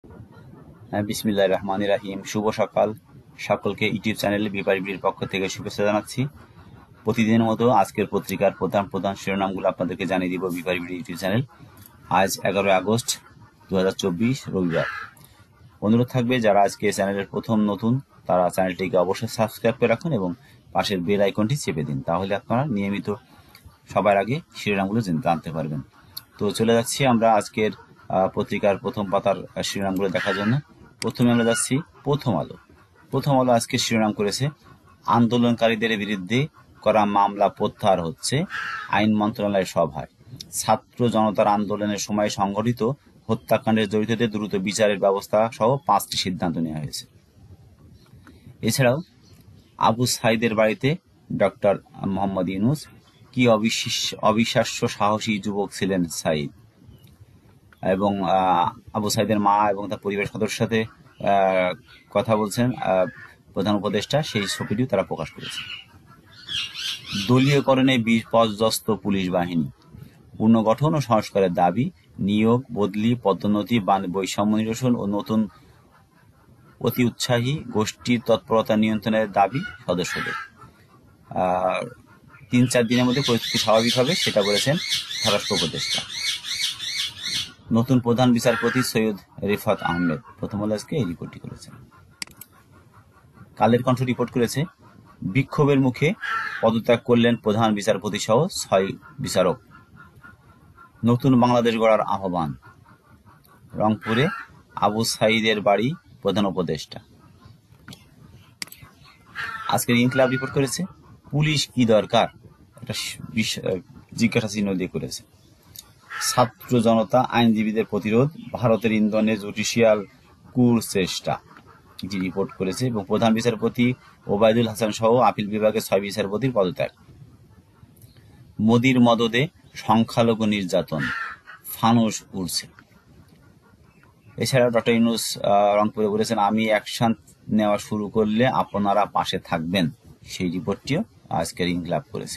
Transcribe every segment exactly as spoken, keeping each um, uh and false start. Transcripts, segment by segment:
হ্যাঁ, বিসমিল্লাহির রহমানির রাহিম। শুভ সকাল সকলকে। ইউটিউব চ্যানেলে বিপারীর পক্ষ থেকে শুভেচ্ছা জানাচ্ছি। প্রতিদিনের মতো আজকের পত্রিকার প্রধান প্রধান শিরোনামগুলো আপনাদেরকে জানিয়ে দিব বিপারী ইউটিউব চ্যানেল। আজ এগারোই আগস্ট দু হাজার চব্বিশ রবিবার। অনুরোধ থাকবে যারা আজকে চ্যানেলের প্রথম নতুন তারা চ্যানেলটিকে অবশ্যই সাবস্ক্রাইব করে রাখুন এবং পাশের বেল আইকনটি চেপে দিন, তাহলে আপনারা নিয়মিত সবার আগে শিরোনামগুলো জানতে পারবেন। তো চলে যাচ্ছি আমরা আজকের পত্রিকার প্রথম পাতার শিরোনামগুলো দেখার জন্য। প্রথমে আমরা যাচ্ছি প্রথম আলো। প্রথম আলো আজকে শিরোনাম করেছে, আন্দোলনকারীদের বিরুদ্ধে করা মামলা প্রত্যাহার হচ্ছে আইন মন্ত্রণালয়ের সভায়। ছাত্র জনতার আন্দোলনের সময় সংঘটিত হত্যাকাণ্ডের জড়িতদের দ্রুত বিচারের ব্যবস্থা সহ পাঁচটি সিদ্ধান্ত নেওয়া হয়েছে। এছাড়াও আবু সাইদের বাড়িতে ডক্টর মোহাম্মদ ইউনুস, কি অবিশ্বাস্য সাহসী যুবক ছিলেন সাইদ। এবং আবু সাইদের মা এবং তার পরিবারের সদস্যের সাথে কথা বলছেন প্রধান উপদেষ্টা, সেই ছবিটিও তারা প্রকাশ করেছে। দলীয়করণে বিপর্যস্ত পুলিশ বাহিনী, পুনর্গঠন ও সংস্কারের দাবি, নিয়োগ, বদলি, পদোন্নতি, বৈষম্য নিরসন ও নতুন অতি উৎসাহী গোষ্ঠীর তৎপরতা নিয়ন্ত্রণের দাবি সদস্যদের। তিন চার দিনের মধ্যে পরিস্থিতি স্বাভাবিক হবে, সেটা বলেছেন স্বরাষ্ট্র উপদেষ্টা। নতুন প্রধান বিচারপতি সৈয়দ রিফাত আহমেদ। প্রথম আলো আজকে এই রিপোর্টটি করেছেন। কালের কণ্ঠ রিপোর্ট করেছে, বিক্ষোভের মুখে পদত্যাগ করলেন প্রধান বিচারপতি সহ ছয় বিচারক। নতুন বাংলাদেশ গড়ার আহ্বান। রংপুরে আবু সাইদের বাড়ি প্রধান উপদেষ্টা। আজকের ইনকিলাব রিপোর্ট করেছে, পুলিশ কি দরকার, একটা জিজ্ঞাসা চিহ্ন দিয়ে করেছে। ছাত্র জনতা আইনজীবীদের প্রতিরোধ, ভারতের ইন্ধনে জুডিশিয়াল কুর চেষ্টা, এটি রিপোর্ট করেছে। এবং প্রধান বিচারপতি ওবায়দুল হাসান সহ আপিল বিভাগের ছয় বিচারপতির পদত্যাগ। মোদির মদদে সংখ্যালঘু নির্যাতন, ফানুস উড়ছে। এছাড়া ডক্টর ইউনুস রংপুরে বলেছেন, আমি অ্যাকশন নেওয়া শুরু করলে আপনারা পাশে থাকবেন, সেই রিপোর্টটিও আজকের ইনকিলাব করেছে।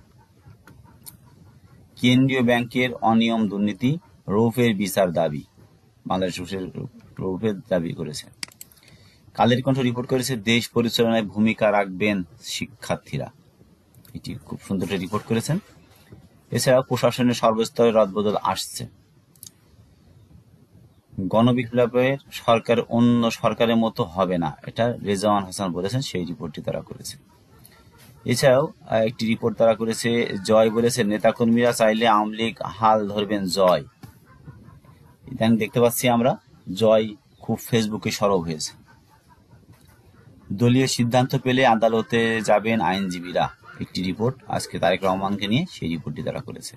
কেন্দ্রীয় ব্যাংকের অনিয়ম দুর্নীতি, রৌফের বিচার দাবি, বাংলাদেশের রৌফের দাবি করেছে। কালের কণ্ঠ রিপোর্ট করেছে, দেশ পরিচালনায় ভূমিকা রাখবেন শিক্ষার্থীরা, এটি খুব সুন্দর রিপোর্ট করেছেন। এছাড়াও প্রশাসনের সর্বস্তরে রদবদল আসছে। গণবিপ্লবের সরকার অন্য সরকারের মতো হবে না, এটা রেজাওয়ান হাসান বলেছেন, সেই রিপোর্টটি তারা করেছে। এছাড়াও একটি রিপোর্ট তারা করেছে, জয় বলেছে, নেতাকর্মীরা চাইলে আওয়ামী লীগ হাল ধরবেন জয়। ইদানিং দেখতে পাচ্ছি আমরা জয় খুব ফেসবুকে সরব হয়েছে। দলীয় সিদ্ধান্ত পেলে আদালতে যাবেন আইনজীবীরা, একটি রিপোর্ট আজকে তারেক রহমানকে নিয়ে, সেই রিপোর্টটি তারা করেছে।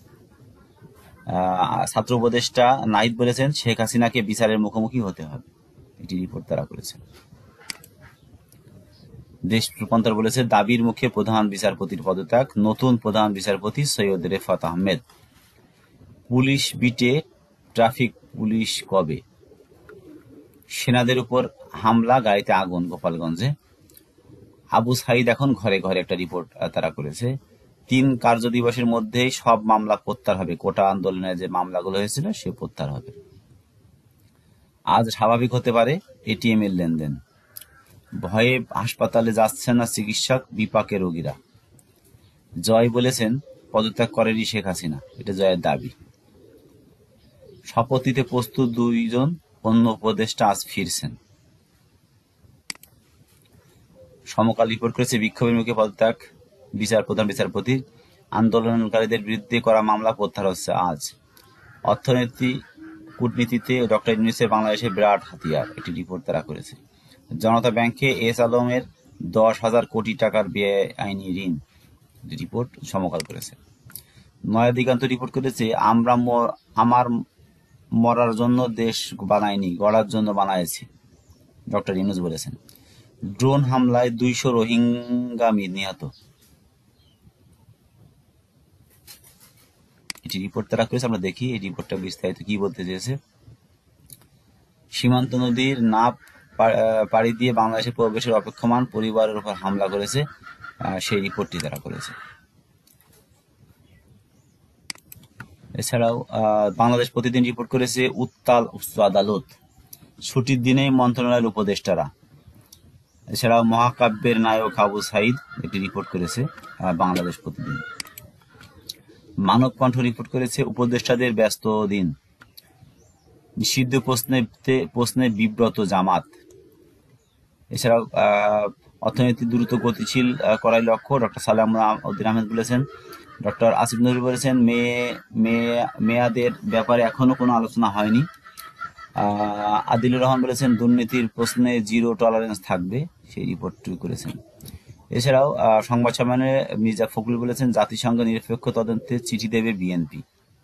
ছাত্র উপদেষ্টা নাহিদ বলেছেন, শেখ হাসিনাকে বিচারের মুখোমুখি হতে হবে, একটি রিপোর্ট তারা করেছে। দেশ রূপান্তর বলেছে, দাবির মুখে প্রধান বিচারপতির পদত্যাগ, নতুন প্রধান বিচারপতি সৈয়দ রেফাত আহমেদ। পুলিশ বিটে ট্রাফিক পুলিশ কবে, সেনাদের উপর হামলা, গাড়িতে আগুন গোপালগঞ্জে। আবু সাইদ এখন ঘরে ঘরে, একটা রিপোর্ট তারা করেছে। তিন কার্য দিবসের মধ্যেই সব মামলা প্রত্যাহার হবে, কোটা আন্দোলনের যে মামলাগুলো হয়েছিল সে প্রত্যাহার হবে। আজ স্বাভাবিক হতে পারে এটিএম এর লেনদেন। ভয়ে হাসপাতালে যাচ্ছেন না চিকিৎসক, বিপাকে রোগীরা। জয় বলেছেন, পদত্যাগ করেনি শেখ হাসিনা, এটা জয়ের দাবি। শপথ নিতে প্রস্তুত দুইজন অন্য উপদেষ্টা আজ ফিরছেন। সমকাল রিপোর্ট করেছে, বিক্ষোভের মুখে পদত্যাগ বিচার প্রধান বিচারপতি, আন্দোলনকারীদের বিরুদ্ধে করা মামলা প্রত্যাহার হচ্ছে আজ। অর্থনীতি কূটনীতিতে ডক্টর ইউনূসের বাংলাদেশের বিরাট হাতিয়ার, একটি রিপোর্ট তারা করেছে। জনতা ব্যাংকে এস আলমের দশ হাজার কোটি টাকার বেআইনি ঋণ, রিপোর্ট সমকাল করেছে। নয়া দিগন্ত রিপোর্ট করেছে, আমরা আমার মরার জন্য দেশ বানাইনি, গড়ার জন্য বানাইছি, ডক্টর ইউনূস বলেছেন। ড্রোন হামলায় দুইশো রোহিঙ্গা নিহত, এটি রিপোর্ট তারা করেছে। আমরা দেখি এই রিপোর্টটা বিস্তারিত কি বলতে চেয়েছে। সীমান্ত নদীর নাপ পাড়ি দিয়ে বাংলাদেশে প্রবেশের অপেক্ষমান পরিবারের উপর হামলা করেছে, সেই রিপোর্টটি তারা করেছে। এছাড়াও বাংলাদেশ প্রতিদিন রিপোর্ট করেছে, উত্তাল উচ্চ আদালত, ছুটির দিনেই মন্ত্রণালয়ের উপদেষ্টারা। এছাড়াও মহাকাব্যের নায়ক আবু সাইদ একটি রিপোর্ট করেছে বাংলাদেশ প্রতিদিন। মানব কণ্ঠ রিপোর্ট করেছে উপদেষ্টাদের ব্যস্ত দিন। নিষিদ্ধ প্রশ্নে প্রশ্নে বিব্রত জামাত। এছাড়াও অর্থনীতি দ্রুত গতিশীল করার লক্ষ্য ডক্টর সালাম উদ্দিন আহমেদ বলেছেন। ডক্টর আসিফ নজরুল বলেছেন মেয়ে মেয়ে মেয়াদের ব্যাপারে এখনো কোনো আলোচনা হয়নি। আদিলুর রহমান বলেছেন দুর্নীতির প্রশ্নে জিরো টলারেন্স থাকবে, সেই রিপোর্টটি করেছেন। এছাড়াও সংবাদ সম্মেলনে মির্জা ফখরুল বলেছেন জাতিসংঘ নিরপেক্ষ তদন্তে চিঠি দেবে বিএনপি।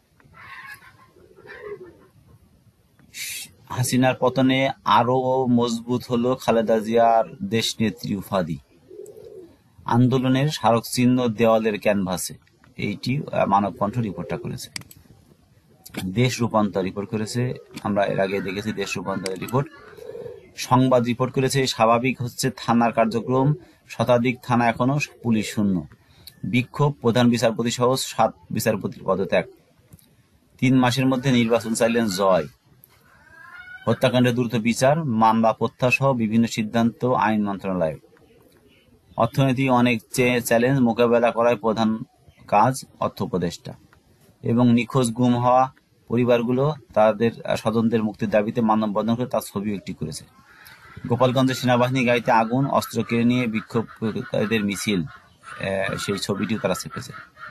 হাসিনার পতনে আরো মজবুত হলো খালেদা জিয়ার দেশনেত্রী উপাধি। আন্দোলনের স্মারকচিহ্ন দেওয়ালের ক্যানভাসে, এইটি মানবকণ্ঠ রিপোর্টটা করেছে। দেশ রূপান্তর রিপোর্ট করেছে, আমরা এর আগে দেখেছি দেশ রূপান্তরের রিপোর্ট। সংবাদ রিপোর্ট করেছে স্বাভাবিক হচ্ছে থানার কার্যক্রম, শতাধিক থানা এখনো পুলিশ শূন্য। বিক্ষোভ, প্রধান বিচারপতি সহ সাত বিচারপতির পদত্যাগ। তিন মাসের মধ্যে নির্বাচন চাইলেন জয়। হত্যাকাণ্ডের দ্রুত বিচার, মামলা প্রত্যাহার বিভিন্ন সিদ্ধান্ত আইন মন্ত্রণালয়। অর্থনীতি অনেক চ্যালেঞ্জ মোকাবেলা করায় প্রধান কাজ অর্থ উপদেষ্টা। এবং নিখোঁজ গুম হওয়া পরিবারগুলো তাদের স্বজনদের মুক্তির দাবিতে মানববন্ধন করে তার ছবি একটি করেছে। গোপালগঞ্জে সেনাবাহিনী গাড়িতে আগুন, অস্ত্র কেড়ে নিয়ে বিক্ষোভকারীদের মিছিল, সেই ছবিটিও তারা ছেপেছে।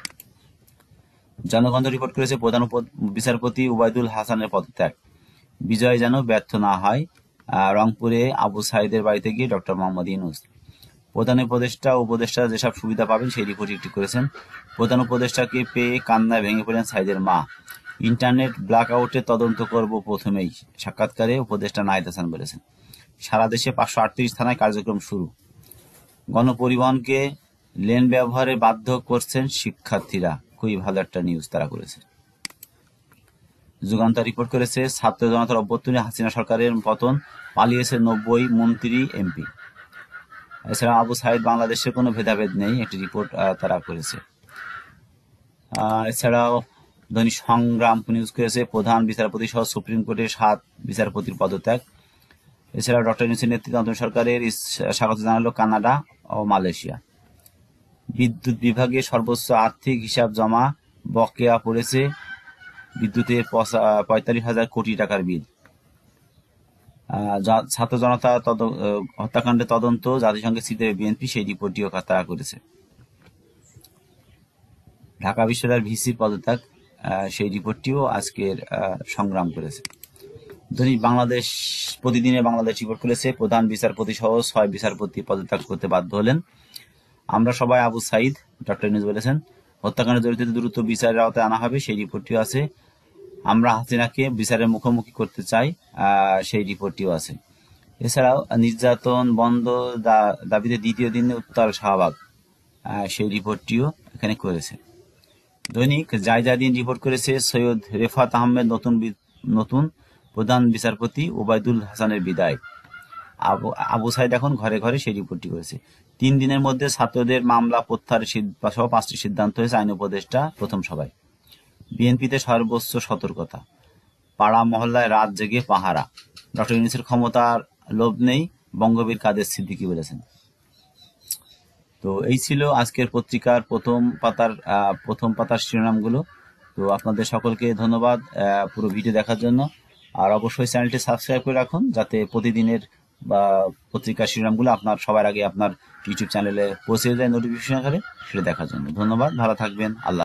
জনগণ রিপোর্ট করেছে প্রধান বিচারপতি ওবায়দুল হাসানের পদত্যাগ। বিজয় যেন ব্যর্থ না হয়, রংপুরে আবু সাইদের বাড়িতে গিয়ে ডক্টর মোহাম্মদ ইউনূস। প্রধান উপদেষ্টা উপদেষ্টা যেসব সুবিধা পাবেন সেই রিপোর্ট একটি করেছেন। প্রধান উপদেষ্টাকে পেয়ে কান্নায় ভেঙে পড়লেন সাইদের মা। ইন্টারনেট ব্ল্যাক আউটে তদন্ত করব প্রথমেই, সাক্ষাৎকারে উপদেষ্টা নাহিদ হাসান বলেছেন। সারা দেশে পাঁচশো আটত্রিশ থানায় কার্যক্রম শুরু। গণপরিবহনকে লেন ব্যবহারে বাধ্য করছেন শিক্ষার্থীরা, খুবই ভালো একটা নিউজ তারা করেছে। যুগান্তর রিপোর্ট করেছে ছাত্র জনতার অভ্যুত্থানে হাসিনা সরকারের পতন, পালিয়েছে নব্বই মন্ত্রী এমপি। এছাড়া আবু সাইদ বাংলাদেশে কোনো ভেদাভেদ নেই, একটি রিপোর্ট তারা করেছে। এছাড়াও দৈনিক সংগ্রাম নিউজ করেছে প্রধান বিচারপতি সহ সুপ্রিম কোর্টের সাত বিচারপতির পদত্যাগ। এছাড়াও ডক্টর ইউনূসের নেতৃত্বে অন্তর সরকারের স্বাগত জানালো কানাডা ও মালয়েশিয়া। বিদ্যুৎ বিভাগে সর্বোচ্চ আর্থিক হিসাব জমা, বকেয়া পড়েছে বিদ্যুতের পঁয়তাল্লিশ হাজার কোটি টাকার বিল। ছাত্র জনতা হত্যাকাণ্ডের তদন্ত জাতিসংঘে চিঠি দেবে বিএনপি, সেই রিপোর্টটিও তারা করেছে। ঢাকা বিশ্ববিদ্যালয়ের ভিসির পদত্যাগ, সেই রিপোর্টটিও আজকের সংগ্রাম করেছে। দৈনিক বাংলাদেশ প্রতিদিনে বাংলাদেশ রিপোর্ট করেছে প্রধান বিচারপতি সহ ছয় বিচারপতি পদত্যাগ করতে বাধ্য হলেন। আমরা সবাই আবু সাইদ, ডক্টর ইউনূস বলেছেন। হত্যাকাণ্ডে জড়িত দ্রুত বিচারের আওতায় আনা হবে, সেই রিপোর্টটিও আছে। আমরা হাসিনাকে বিচারের মুখোমুখি করতে চাই, সেই রিপোর্টটিও আছে। এছাড়াও নির্যাতন বন্ধ দাবিতে দ্বিতীয় দিনে উত্তাল শাহবাগ, সেই রিপোর্টটিও এখানে করেছে। দৈনিক জায়জাদিন রিপোর্ট করেছে সৈয়দ রেফাত আহমেদ নতুন নতুন প্রধান বিচারপতি, ওবায়দুল হাসানের বিদায়। আবু আবু সাইদ এখন ঘরে ঘরে, সেই রিপোর্টটি করেছে। তিন দিনের মধ্যে ছাত্রদের মামলা প্রত্যাহারের সহ পাঁচটি সিদ্ধান্ত হয়েছে আইন উপদেষ্টা প্রথম সভায়। বিএনপিতে সর্বোচ্চ সতর্কতা, পাড়া মহল্লায় রাত জেগে পাহারা। ডক্টর ইউনূসের ক্ষমতার লোভ নেই, বঙ্গবীর কাদের সিদ্দিকী বলেছেন। তো এই ছিল আজকের পত্রিকার প্রথম পাতার প্রথম পাতার শিরোনামগুলো। তো আপনাদের সকলকে ধন্যবাদ পুরো ভিডিও দেখার জন্য। আর অবশ্যই চ্যানেলটি সাবস্ক্রাইব করে রাখুন, যাতে প্রতিদিনের বা পত্রিকার শিরোনামগুলো আপনার সবার আগে আপনার ইউটিউব চ্যানেলে পৌঁছে যায় নোটিফিকেশন আকারে, সেটা দেখার জন্য। ধন্যবাদ, ভালো থাকবেন, আল্লাহ।